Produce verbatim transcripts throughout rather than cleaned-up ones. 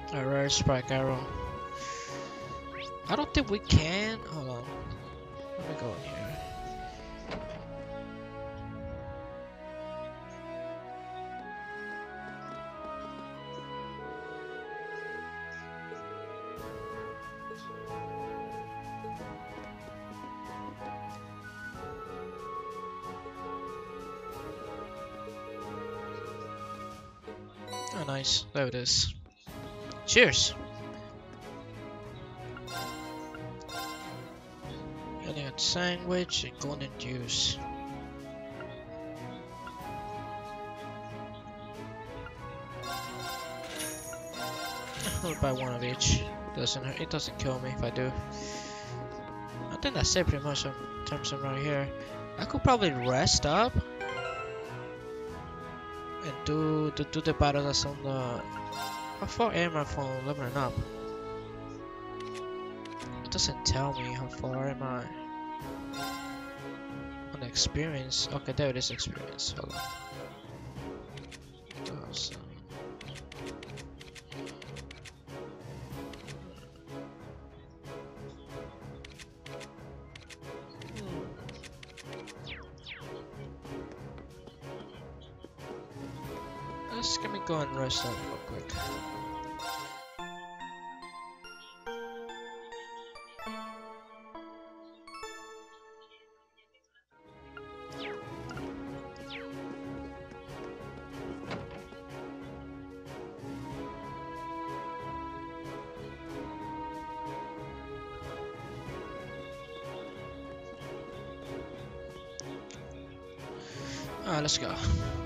A rare spike arrow. I don't think we can. Hold on. Let me go in here. Oh, nice. There it is. Cheers. Elegant sandwich and golden juice. I'll buy one of each. Doesn't hurt. It doesn't kill me if I do. I think that's it pretty much in terms of right here. I could probably rest up and do do, do the battle that's on the. How far am I from leveling up? It doesn't tell me how far am I on the experience. Okay, there it is, experience. Hold on. Awesome. Let's let me go and rest up real quick. Alright, let's go.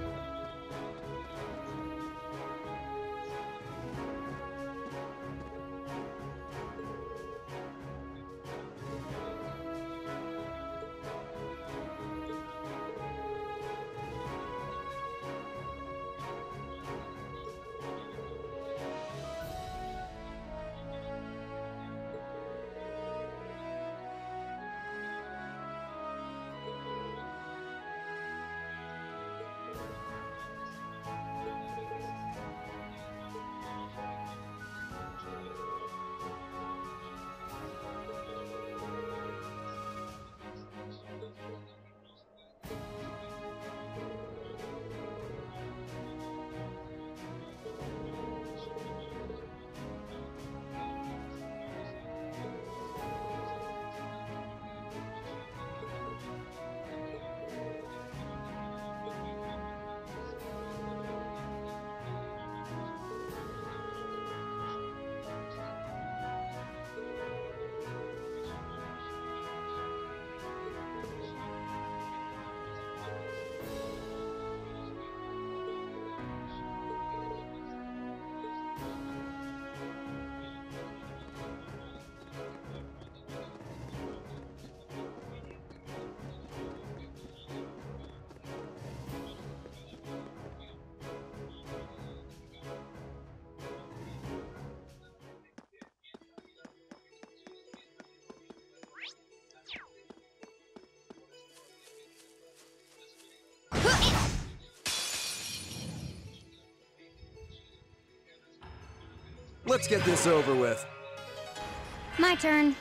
Let's get this over with. My turn.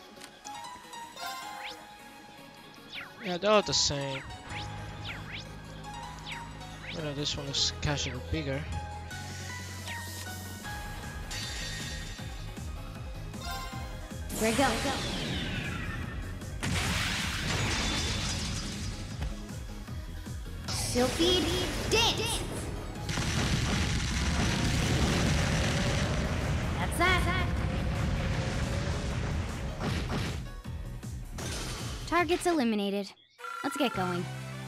Yeah, they're all the same. You know, this one looks casually bigger. Here we go. Sylphie dance. That's that. Targets eliminated. Let's get going.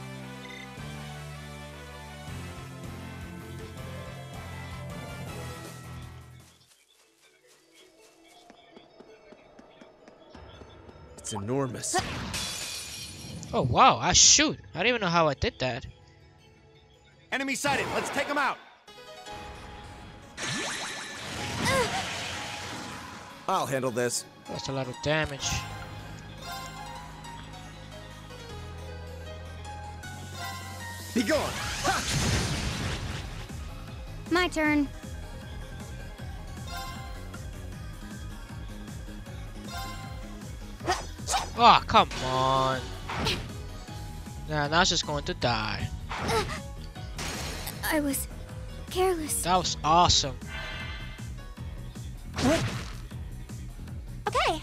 It's enormous. Oh wow, I shoot. I don't even know how I did that. Enemy sighted. Let's take them out. I'll handle this. That's a lot of damage. Be gone. Ha! My turn. Oh, come on. Nah, now she's going to die. I was careless. That was awesome. Okay.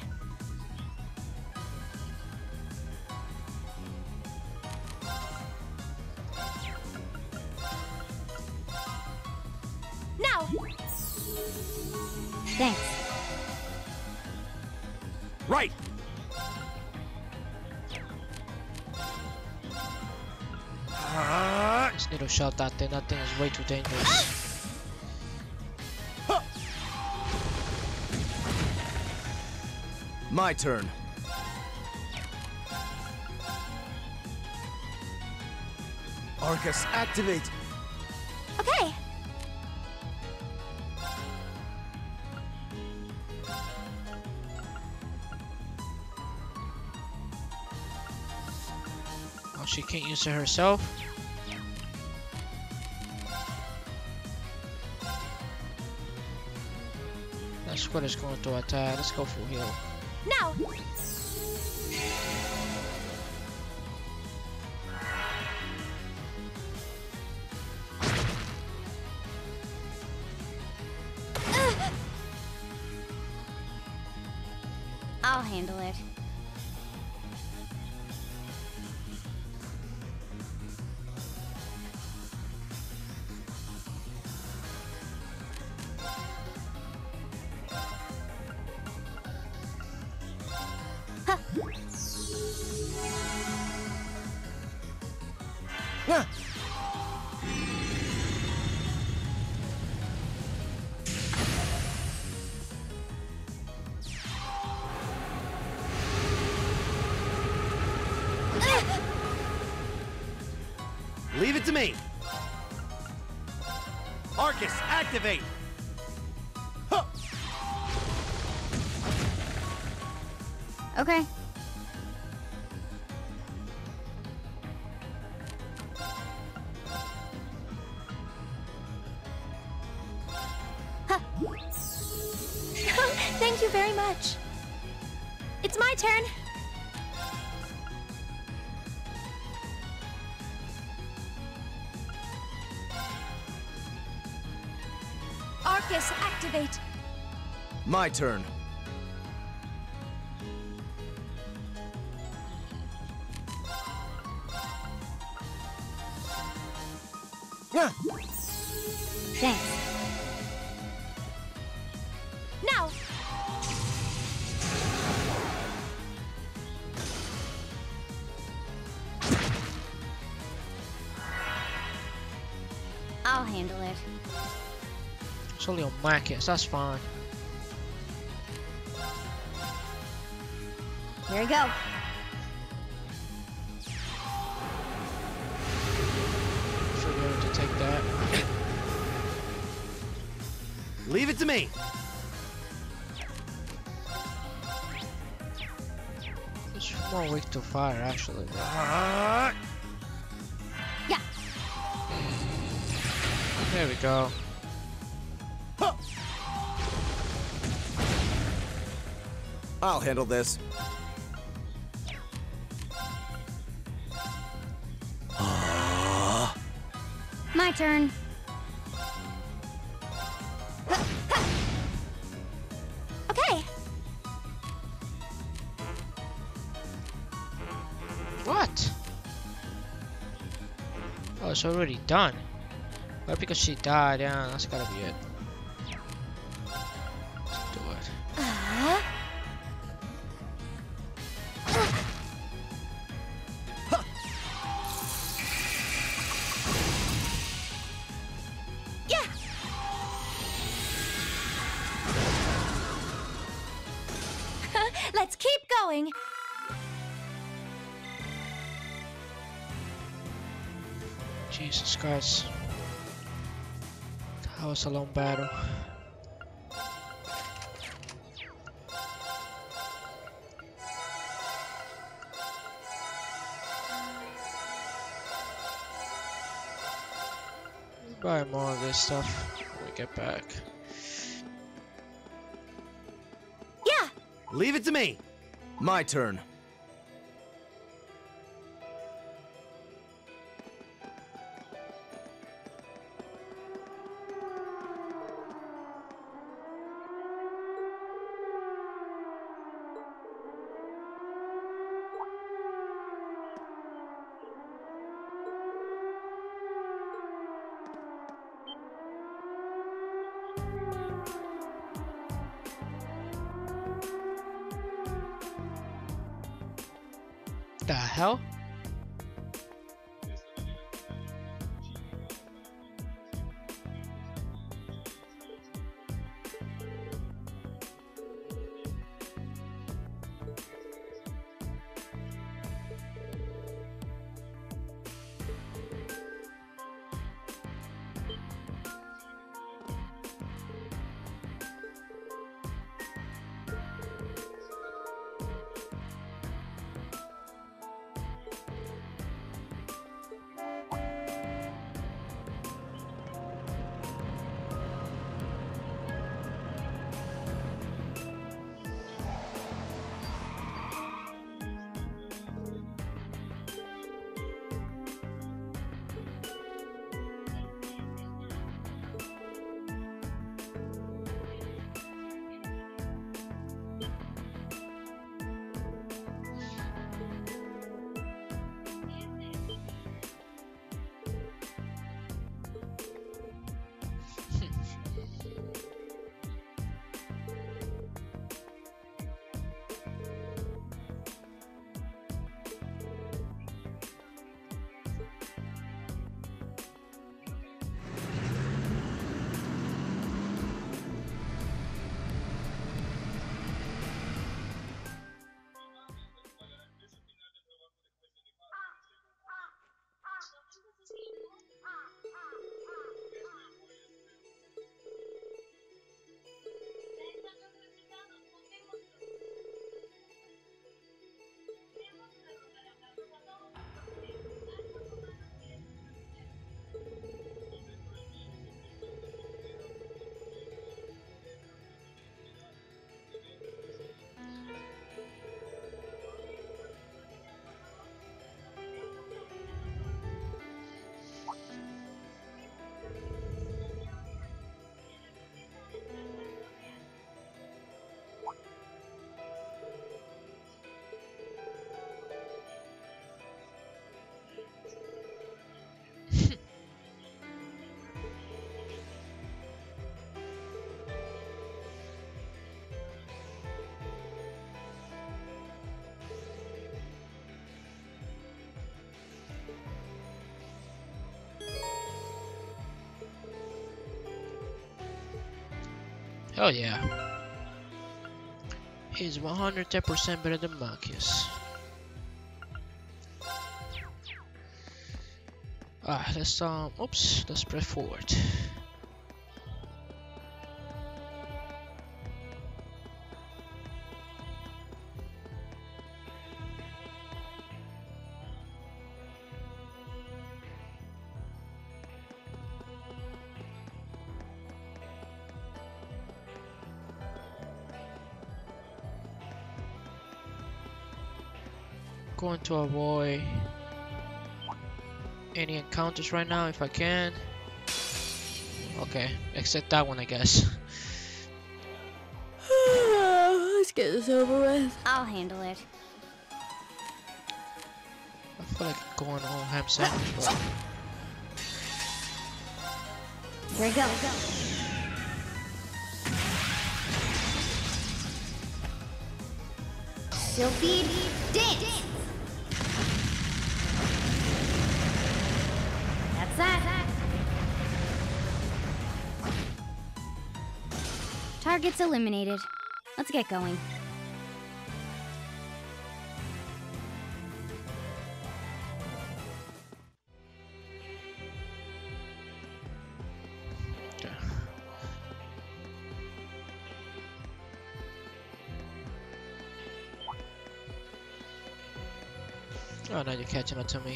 Now. Thanks. Right. Uh, Just need to shot that thing. That thing is way too dangerous. my turn. Arcus, activate. Okay. Oh, she can't use it herself. That squid is going to attack. Let's go full heal. Now. I'll handle it. Huh. Ah. Leave it to me. Arcus, activate. Huh. Okay. Huh. Thank you very much. It's my turn. Arcus, activate. My turn. Ah. Thanks. Now. I'll handle it. It's only on Marcus. That's fine. Here we go. Should be able to take that. Leave it to me. It's more weak to fire, actually. But Ah. Yeah. there we go. Huh. I'll handle this. Ah. My turn. Okay. What? Oh, it's already done. But because she died, yeah, that's gotta be it. Let's do it. Uh, yeah. Let's keep going. Jesus Christ. That was a long battle. Buy more of this stuff when we get back. Yeah. Leave it to me. My turn. The hell? Oh yeah. He's one hundred ten percent better than Marcus. Ah, let's um oops, let's press forward. Going to avoid any encounters right now if I can. Okay, except that one, I guess. Let's get this over with. I'll handle it. I feel like going all ham sandwich, but Here we go. Sylphie, dance! That's that. Targets eliminated. Let's get going. okay. Oh, now you're catching up to me.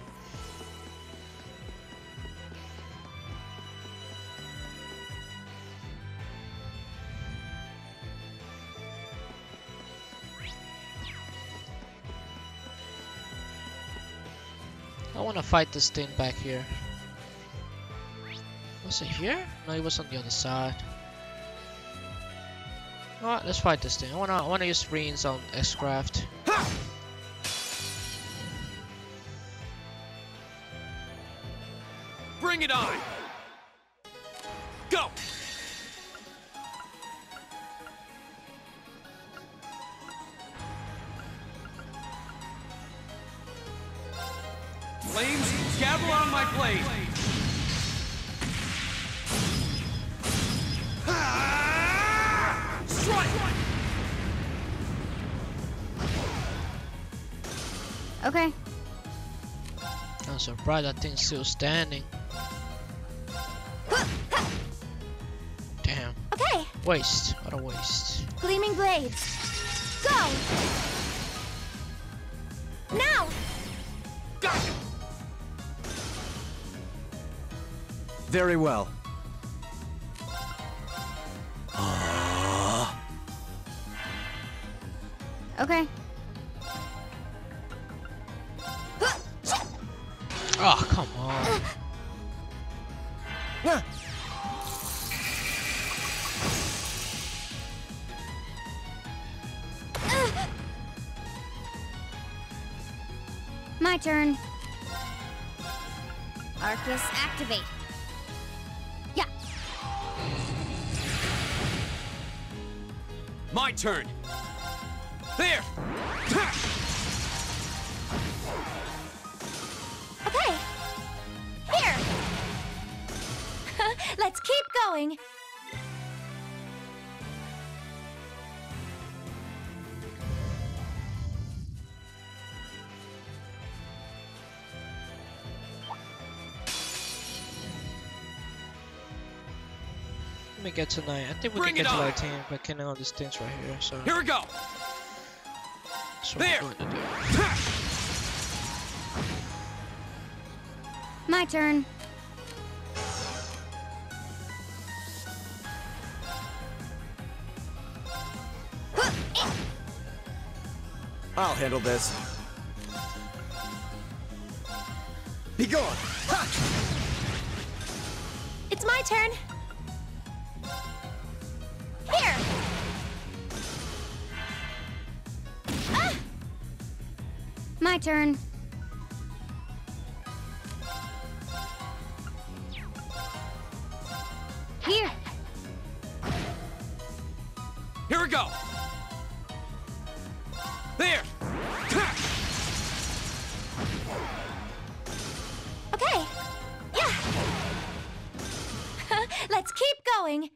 I want to fight this thing back here. Was it here? No, it was on the other side. Alright, let's fight this thing. I wanna I wanna use Reens on X-Craft. Bring it on! Go! Scabble on my blade! Strike! Okay. I'm surprised that thing's still standing. Damn. Okay. Waste. What a waste. Gleaming blades. Go! Now! Gotcha! Very well. Okay. Oh, come on. Ah. My turn. Arcus, activate. Yeah. My turn! There! Okay. Here. Let's keep going. Let me get to nine. I think we Bring can it get to on. like ten by killing all these things right here. So Here we go! that's what There. we're going to do. My turn. I'll handle this. Be gone! Ha! It's my turn. Here. Ah! My turn. Here. Here we go! There! Okay. Yeah. Let's keep going.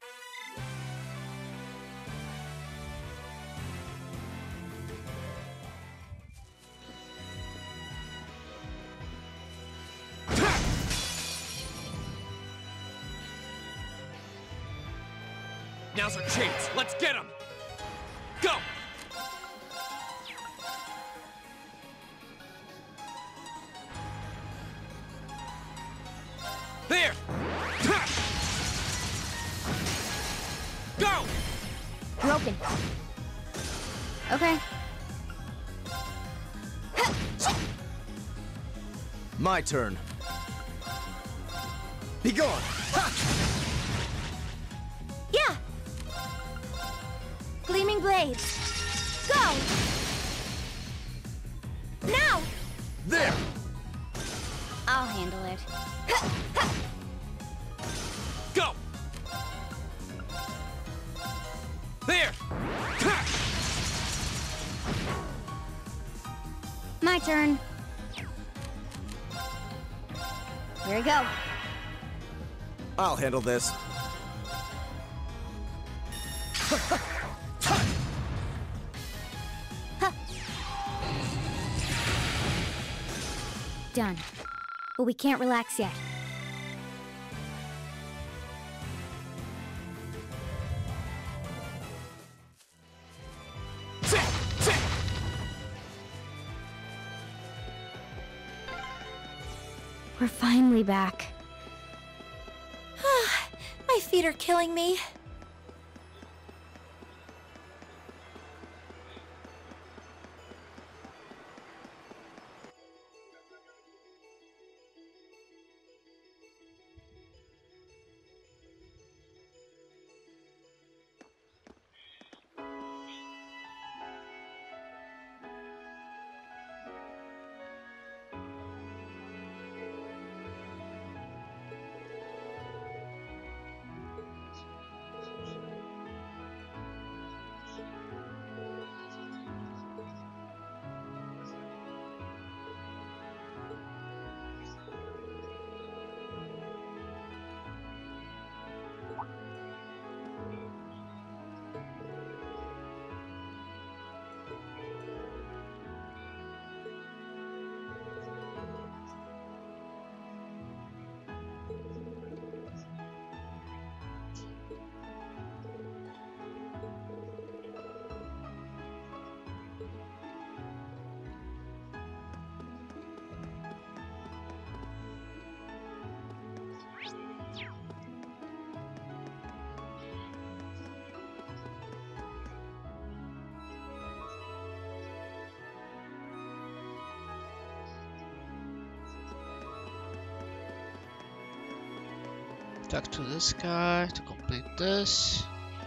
Now's our chance. Let's get him! Go! There! Go! Broken. Okay. My turn. Be gone! Ha! Yeah. Gleaming blades. Go. Now. There! I'll handle it. Go! There! My turn. Here we go. I'll handle this. Done. But we can't relax yet. We're finally back. My feet are killing me. Talk to this guy to complete this.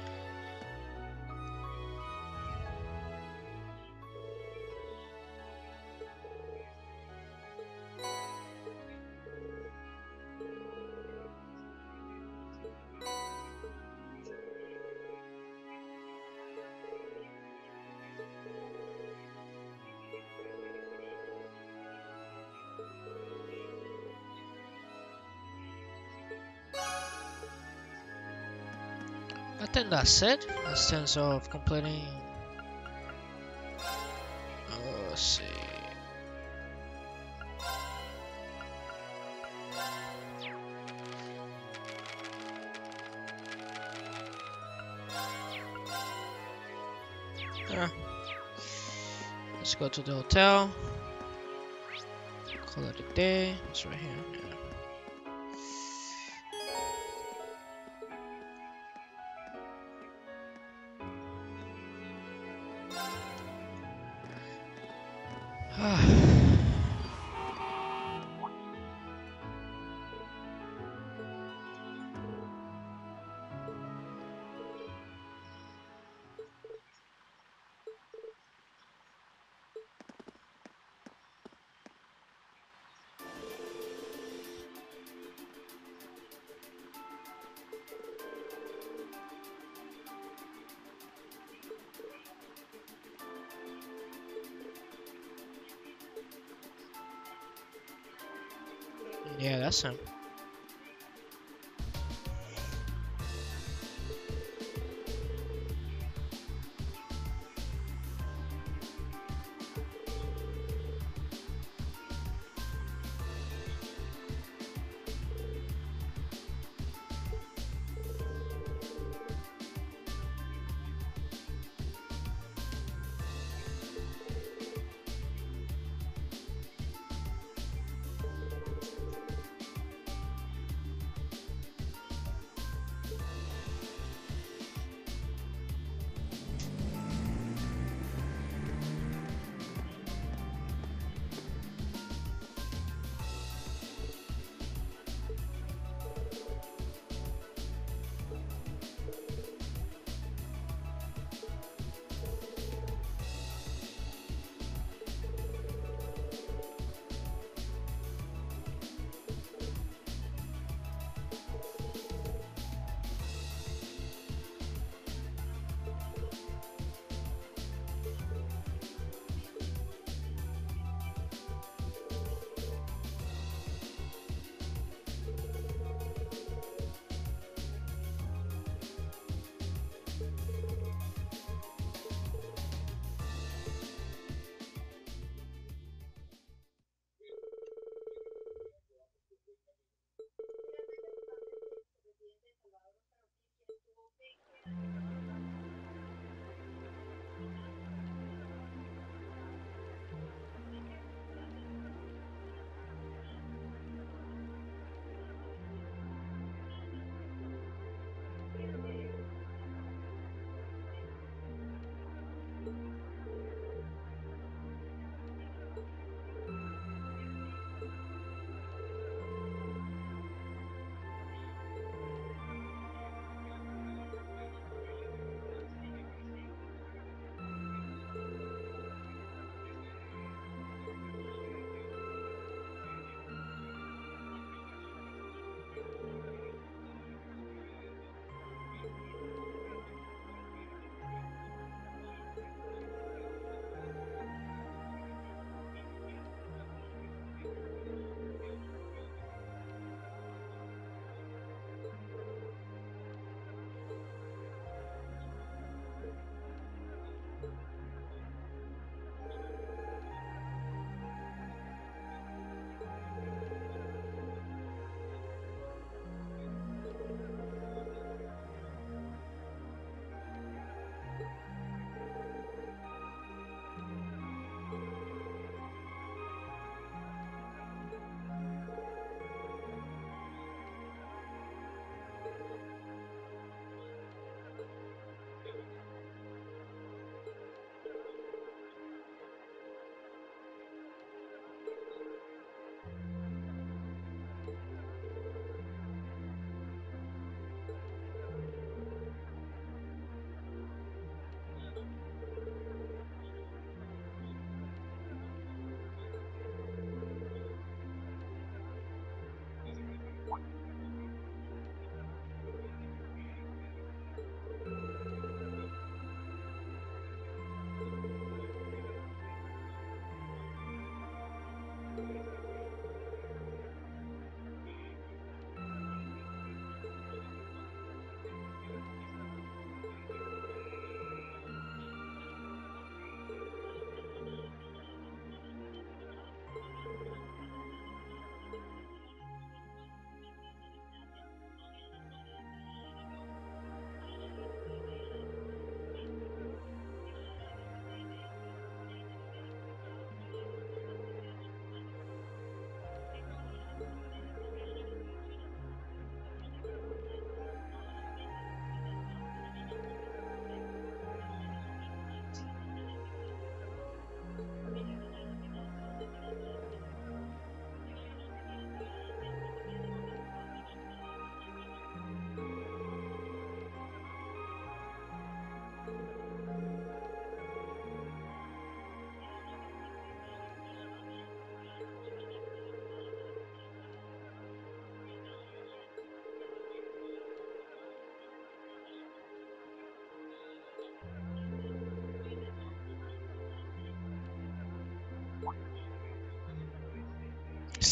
I think that's it in sense of completing. Uh, let's see. Yeah. Let's go to the hotel. Call it a day. It's right here. Yeah. Yeah, that's him.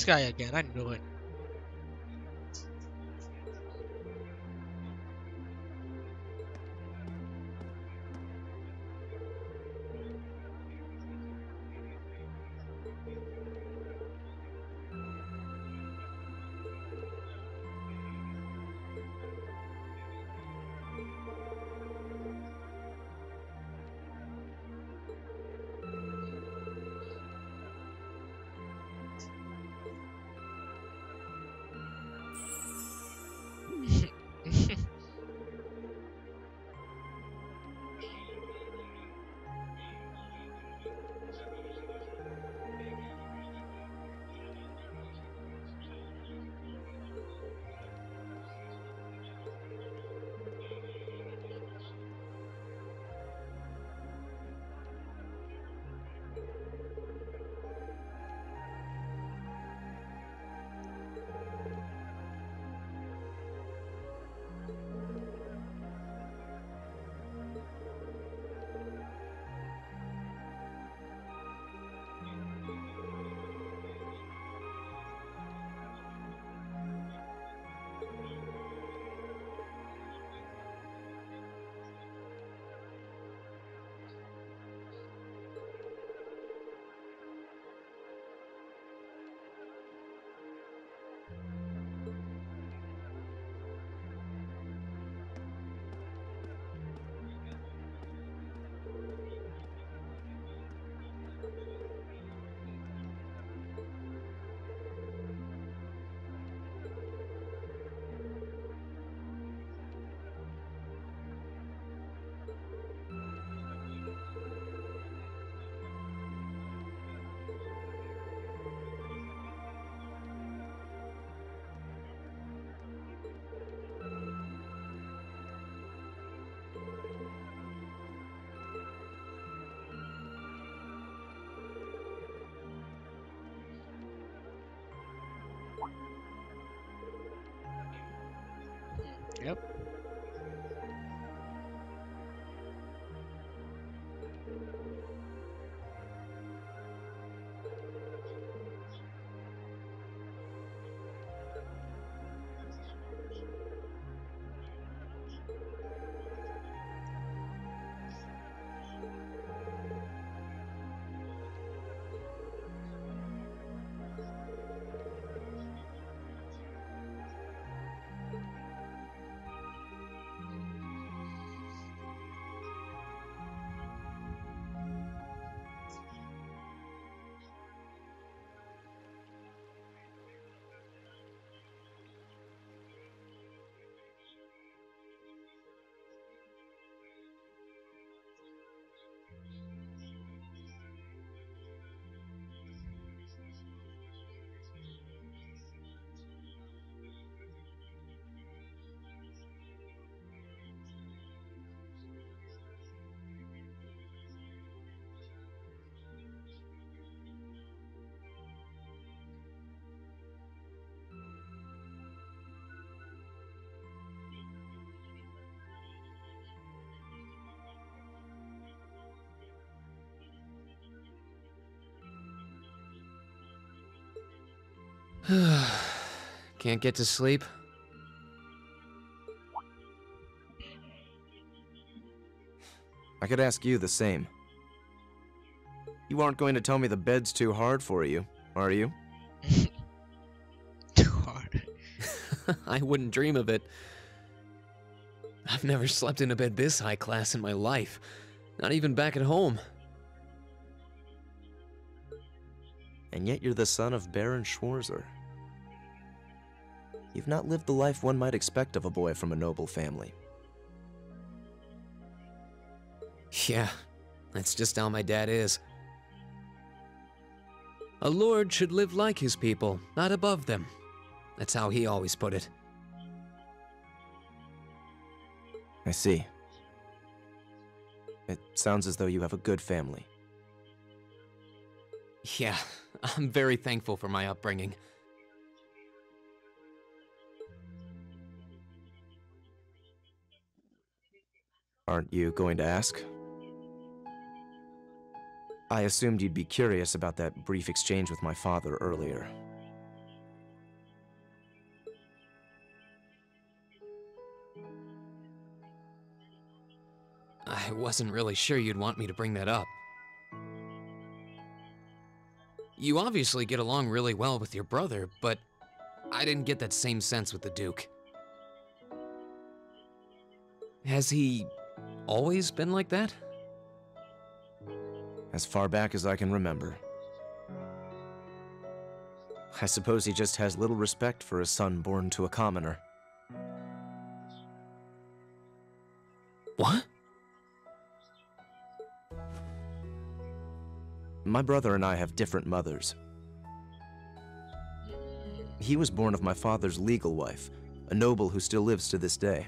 guy again. I knew it. Yep. Can't get to sleep? I could ask you the same. You aren't going to tell me the bed's too hard for you, are you? Too hard. I wouldn't dream of it. I've never slept in a bed this high class in my life. Not even back at home. And yet you're the son of Baron Schwarzer. You've not lived the life one might expect of a boy from a noble family. Yeah, that's just how my dad is. A lord should live like his people, not above them. That's how he always put it. I see. It sounds as though you have a good family. Yeah, I'm very thankful for my upbringing. Aren't you going to ask? I assumed you'd be curious about that brief exchange with my father earlier. I wasn't really sure you'd want me to bring that up. You obviously get along really well with your brother, but I didn't get that same sense with the Duke. Has he always been like that? As far back as I can remember. I suppose he just has little respect for a son born to a commoner. What? My brother and I have different mothers. He was born of my father's legal wife, a noble who still lives to this day.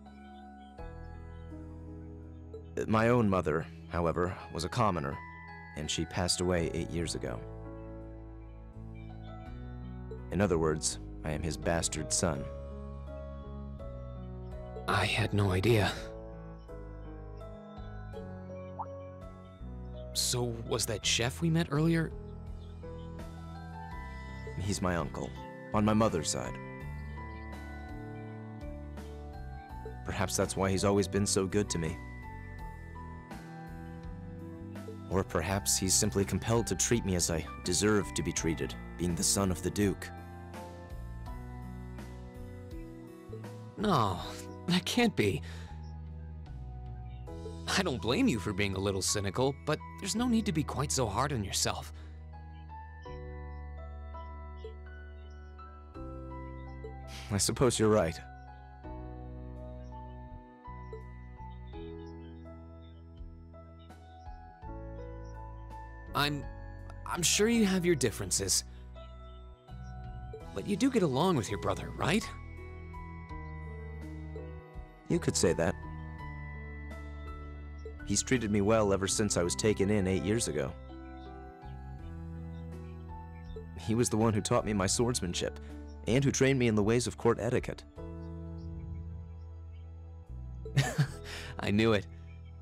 My own mother, however, was a commoner, and she passed away eight years ago. In other words, I am his bastard son. I had no idea. So, was that chef we met earlier? He's my uncle, on my mother's side. Perhaps that's why he's always been so good to me. Or perhaps he's simply compelled to treat me as I deserve to be treated, being the son of the Duke. No, that can't be. I don't blame you for being a little cynical, but there's no need to be quite so hard on yourself. I suppose you're right. I'm... I'm sure you have your differences. But you do get along with your brother, right? You could say that. He's treated me well ever since I was taken in eight years ago. He was the one who taught me my swordsmanship, and who trained me in the ways of court etiquette. I knew it.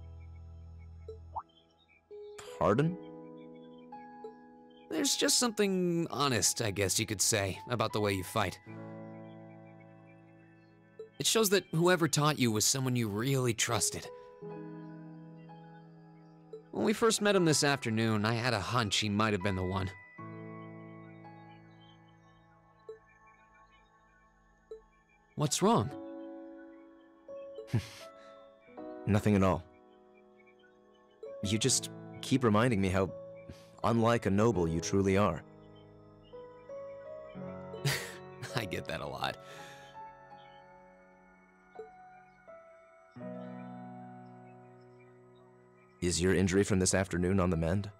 Pardon? There's just something honest, I guess you could say, about the way you fight. It shows that whoever taught you was someone you really trusted. When we first met him this afternoon, I had a hunch he might have been the one. What's wrong? Nothing at all. You just keep reminding me how unlike a noble you truly are. I get that a lot. Is your injury from this afternoon on the mend?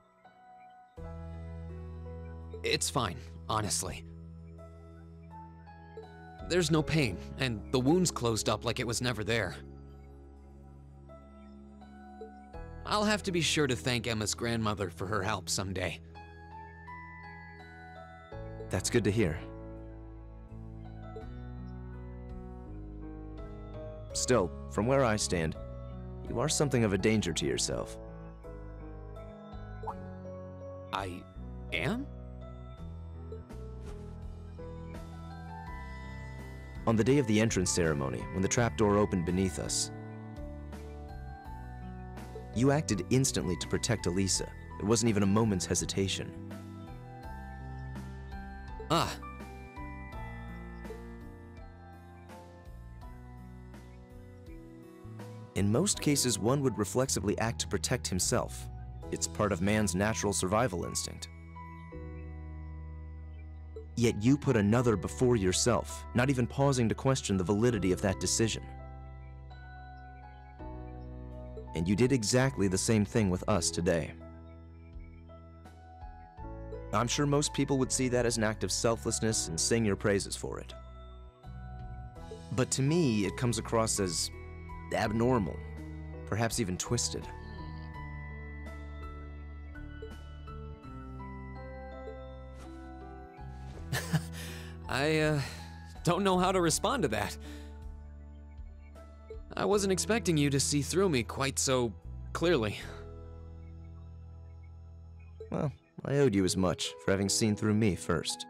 It's fine, honestly. There's no pain, and the wound's closed up like it was never there. I'll have to be sure to thank Emma's grandmother for her help someday. That's good to hear. Still, from where I stand, you are something of a danger to yourself. I am? On the day of the entrance ceremony, when the trapdoor opened beneath us, you acted instantly to protect Elisa. There wasn't even a moment's hesitation. Ah. In most cases, one would reflexively act to protect himself. It's part of man's natural survival instinct. Yet you put another before yourself, not even pausing to question the validity of that decision. And you did exactly the same thing with us today. I'm sure most people would see that as an act of selflessness and sing your praises for it. But to me, it comes across as abnormal, perhaps even twisted. I, uh, don't know how to respond to that. I wasn't expecting you to see through me quite so clearly. Well, I owed you as much for having seen through me first.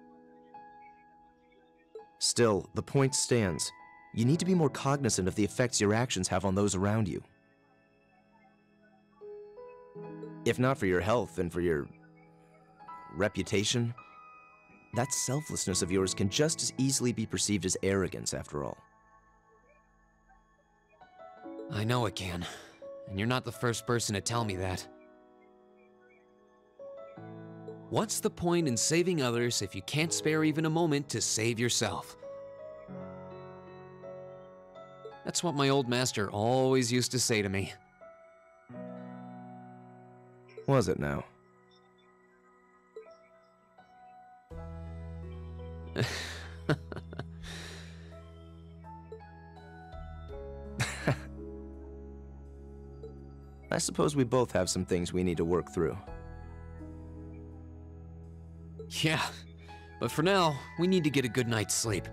Still, the point stands. You need to be more cognizant of the effects your actions have on those around you. If not for your health and for your reputation, that selflessness of yours can just as easily be perceived as arrogance after all. I know it can, and you're not the first person to tell me that. What's the point in saving others if you can't spare even a moment to save yourself? That's what my old master always used to say to me. Was it now? I suppose we both have some things we need to work through. Yeah, but for now, we need to get a good night's sleep.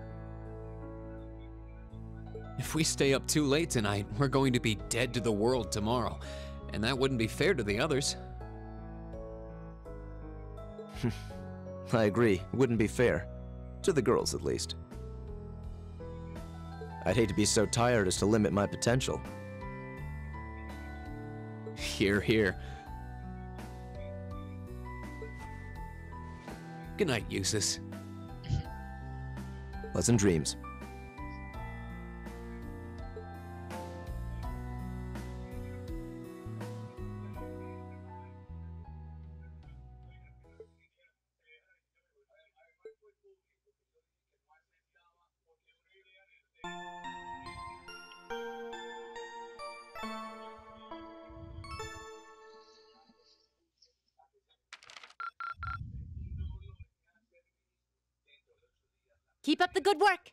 If we stay up too late tonight, we're going to be dead to the world tomorrow, and that wouldn't be fair to the others. I agree, it wouldn't be fair. To the girls, at least. I'd hate to be so tired as to limit my potential. Hear, hear. Good night, Eustace. Pleasant dreams. Keep up the good work.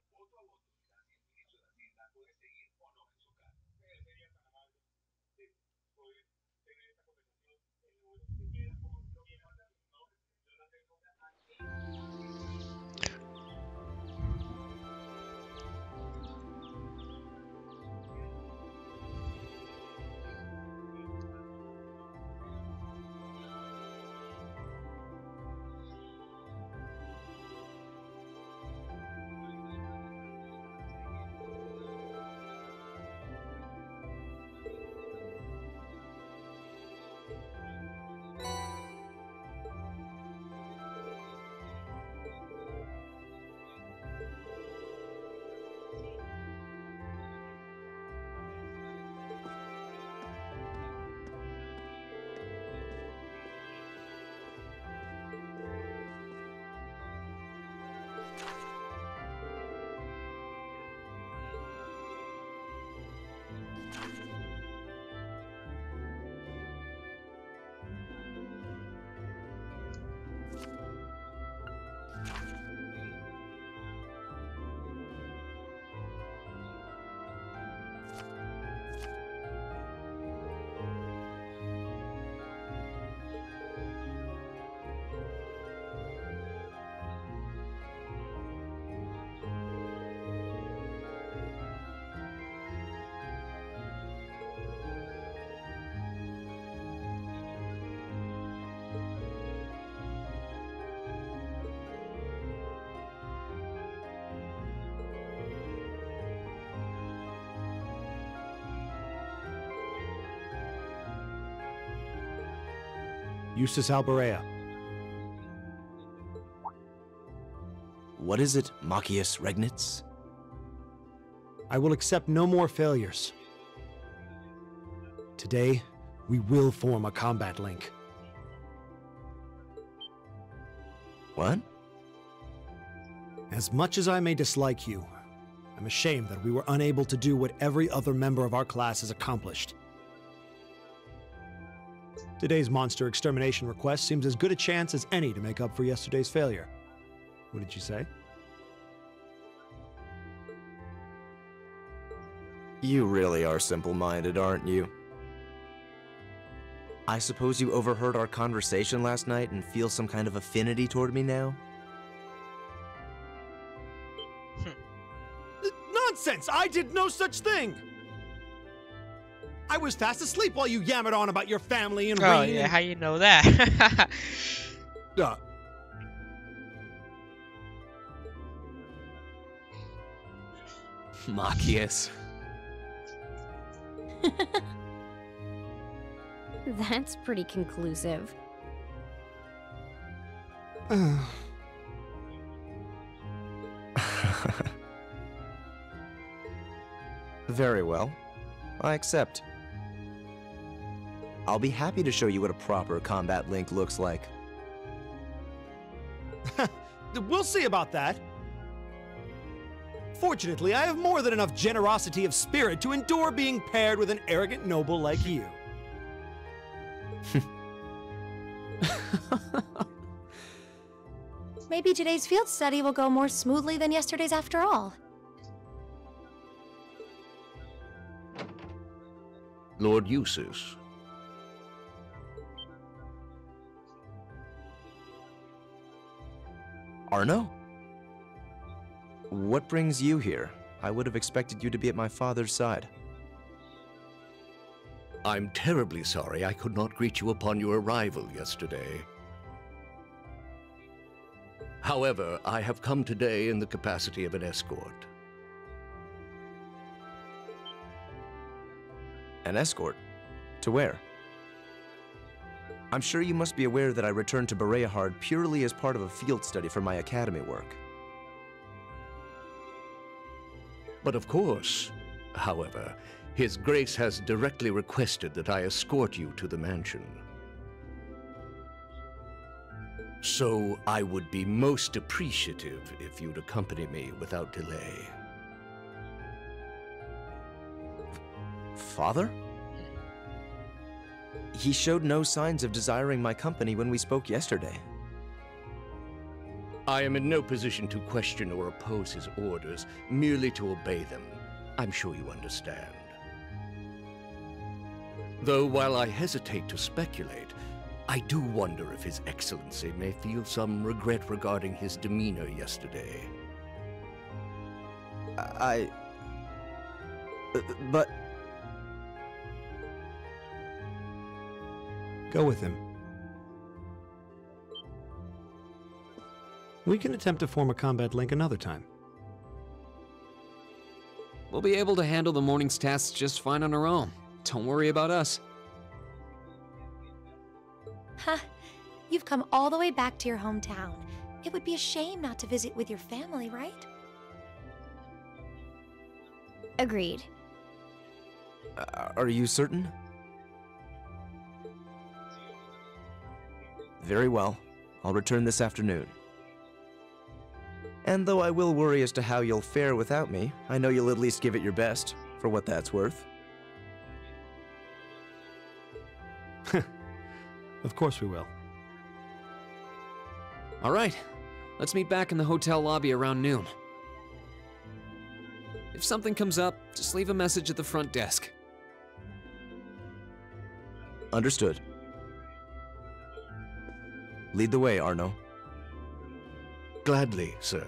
Eustace Alberea. What is it, Machias Regnitz? I will accept no more failures. Today, we will form a combat link. What? As much as I may dislike you, I'm ashamed that we were unable to do what every other member of our class has accomplished. Today's monster extermination request seems as good a chance as any to make up for yesterday's failure. What did you say? You really are simple-minded, aren't you? I suppose you overheard our conversation last night and feel some kind of affinity toward me now? Nonsense! I did no such thing! I was fast asleep while you yammered on about your family and Oh Rain yeah, and... how you know that? Uh, Machias. That's pretty conclusive. Very well. I accept. I'll be happy to show you what a proper combat link looks like. We'll see about that. Fortunately, I have more than enough generosity of spirit to endure being paired with an arrogant noble like you. Maybe today's field study will go more smoothly than yesterday's after all. Lord Eustace. Arno? What brings you here? I would have expected you to be at my father's side. I'm terribly sorry I could not greet you upon your arrival yesterday. However, I have come today in the capacity of an escort. An escort? To where? I'm sure you must be aware that I returned to Bereahard purely as part of a field study for my academy work. But of course, however, His Grace has directly requested that I escort you to the mansion. So I would be most appreciative if you'd accompany me without delay. Father? He showed no signs of desiring my company when we spoke yesterday. I am in no position to question or oppose his orders, merely to obey them. I'm sure you understand. Though while I hesitate to speculate, I do wonder if His Excellency may feel some regret regarding his demeanor yesterday. I... But... Go with him. We can attempt to form a combat link another time. We'll be able to handle the morning's tasks just fine on our own. Don't worry about us. Huh. You've come all the way back to your hometown. It would be a shame not to visit with your family, right? Agreed. Uh, are you certain? Very well. I'll return this afternoon. And though I will worry as to how you'll fare without me, I know you'll at least give it your best, for what that's worth. Of course we will. All right, let's meet back in the hotel lobby around noon. If something comes up, just leave a message at the front desk. Understood. Lead the way, Arno. Gladly, sir.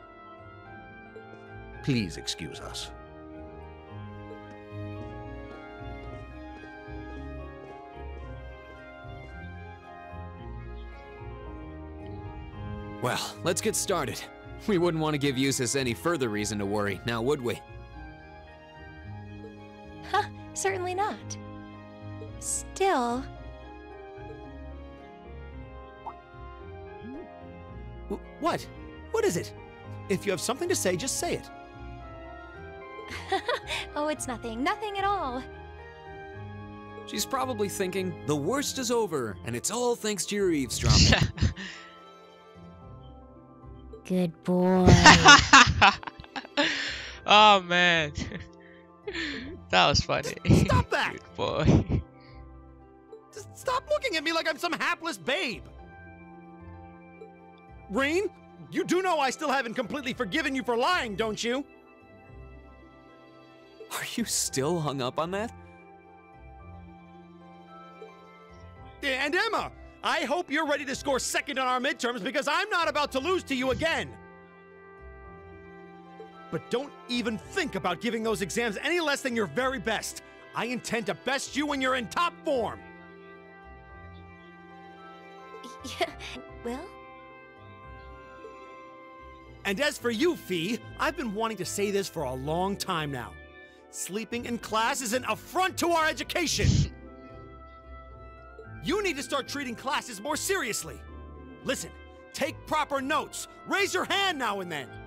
Please excuse us. Well, let's get started. We wouldn't want to give Eustace any further reason to worry, now would we? Huh, certainly not. Still... W- what? What is it? If you have something to say, just say it. Oh, it's nothing. Nothing at all. She's probably thinking, the worst is over, and it's all thanks to your eavesdropping. Good boy. Oh man, that was funny. Stop that! Good boy. Just stop looking at me like I'm some hapless babe. Rain, you do know I still haven't completely forgiven you for lying, don't you? Are you still hung up on that? And Emma, I hope you're ready to score second on our midterms because I'm not about to lose to you again. But don't even think about giving those exams any less than your very best. I intend to best you when you're in top form. Yeah, well... And as for you, Fee, I've been wanting to say this for a long time now. Sleeping in class is an affront to our education. You need to start treating classes more seriously. Listen, take proper notes. Raise your hand now and then.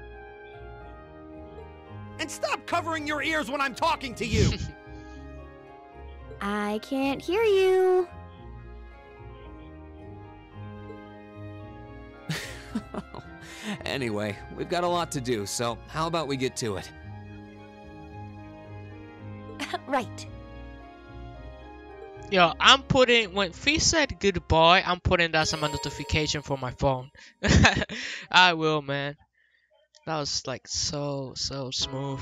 And stop covering your ears when I'm talking to you. I can't hear you. Anyway, we've got a lot to do, so how about we get to it? Right. Yo, I'm putting, when Fee said goodbye, I'm putting that as a notification for my phone. I will, man. That was like so, so smooth.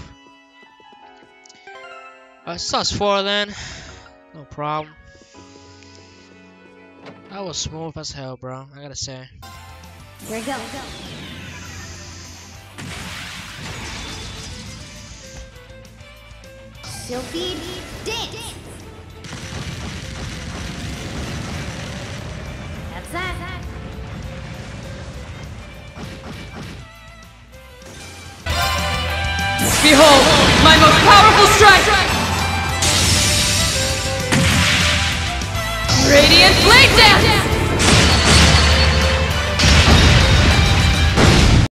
Uh, sus four then. No problem. That was smooth as hell, bro. I gotta say. Here we go. Sylphid dance. That's that. Behold, my most powerful strike! Radiant Blade Dance!